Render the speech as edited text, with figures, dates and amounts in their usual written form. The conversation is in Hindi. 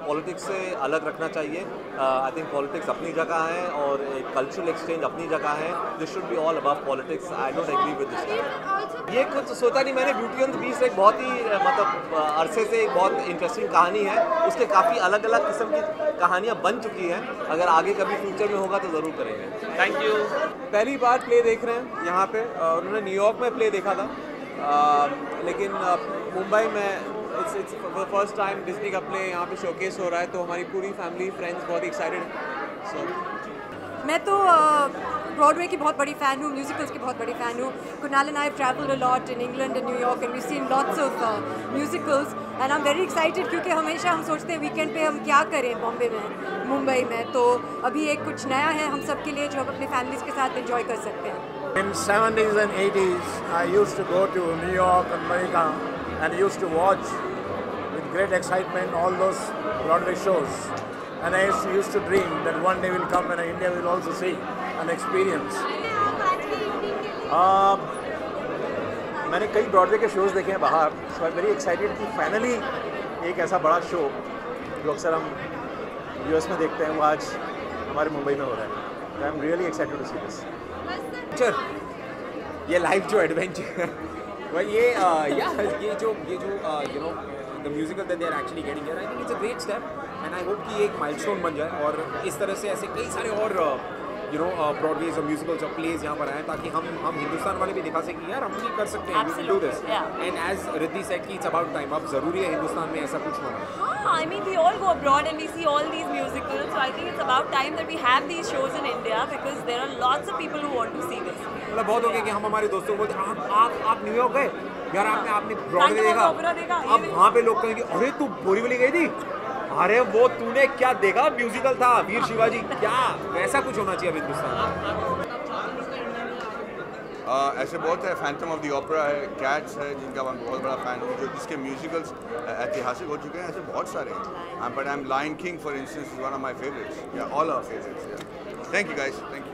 पॉलिटिक्स से अलग रखना चाहिए। आई थिंक पॉलिटिक्स अपनी जगह है और एक कल्चरल एक्सचेंज अपनी जगह है। This should be all above politics. I don't agree with this. ये कुछ सोचा नहीं मैंने। ब्यूटी एंड द बीस्ट एक बहुत ही मतलब अरसे से एक बहुत इंटरेस्टिंग कहानी है। उसके काफ़ी अलग अलग किस्म की कहानियाँ बन चुकी हैं। अगर आगे कभी फ्यूचर में होगा तो ज़रूर करेंगे। Thank you. पहली बार प्ले देख रहे हैं यहाँ पे। उन्होंने न्यूयॉर्क में प्ले देखा था, लेकिन मुंबई में इट्स फर्स्ट टाइम डिज्नी का प्ले यहाँ पे शोकेस हो रहा है, तो हमारी पूरी फैमिली फ्रेंड्स बहुत एक्साइटेड हैं। सो मैं तो ब्रॉडवे की बहुत बड़ी फ़ैन हूँ, म्यूजिकल्स की बहुत बड़ी फ़ैन हूँ। Kunal and I have travelled a lot in England and New York and we seen lots of musicals and I am very excited, क्योंकि हमेशा हम सोचते हैं वीकेंड पे हम क्या करें बॉम्बे में, मुंबई में। तो अभी एक कुछ नया है हम सब के लिए जो हम अपनी फैमिलीज़ के साथ एंजॉय कर सकते हैं। In 70s and 80s, I used to go to New York, America, and used to watch with great excitement all those Broadway shows. And I used to dream that one day will come and India will also see and experience. मैंने कई ब्रॉडवे के शोज़ देखे हैं बाहर, सो आई वेरी एक्साइटेड कि फाइनली एक ऐसा बड़ा शो जो अक्सर हम यूएस में देखते हैं वो आज हमारे मुंबई में हो रहा है। I am really excited to see this. ये लाइफ जो एडवेंचर well, ये जो you know the musical that they are actually getting here, I think it's a great step and I hope कि ये एक माइलस्टोन बन जाए और इस तरह से ऐसे कई सारे और यू नो ब्रॉडवेज और म्यूजिकल्स और प्लेज यहाँ पर आए, ताकि हम हिंदुस्तान वाले भी दिखा सकें यार हम भी कर सकते हैं, we can do this. And as Riddhi said कि इट्स अबाउट टाइम, अब ज़रूरी है हिंदुस्तान में ऐसा कुछ होना। I mean, we all go abroad and we see all these musicals, so I think it's about time that we have these shows in India because there are lots of people who want to see this. मतलब बहुत हो गया कि हम हमारे दोस्तों को बोलते आप न्यूयॉर्क गए यार, आपने ब्रॉडवे देखा। अब वहाँ पे लोग कहेंगे अरे तू बोरीवली गई थी, अरे वो तूने क्या देखा, म्यूजिकल था वीर शिवाजी, क्या वैसा कुछ होना चाहिए अब हिंदुस्तान। ऐसे बहुत है, फैंटम ऑफ द ओपेरा है, कैट्स है जिनका मैं बहुत बड़ा फ़ैन हूँ, जो जिसके म्यूजिकल्स ऐतिहासिक हो चुके हैं। ऐसे बहुत सारे हैं, but I am Lion King for instance is one of my favourites, या all our favourites. Thank you guys, thank you.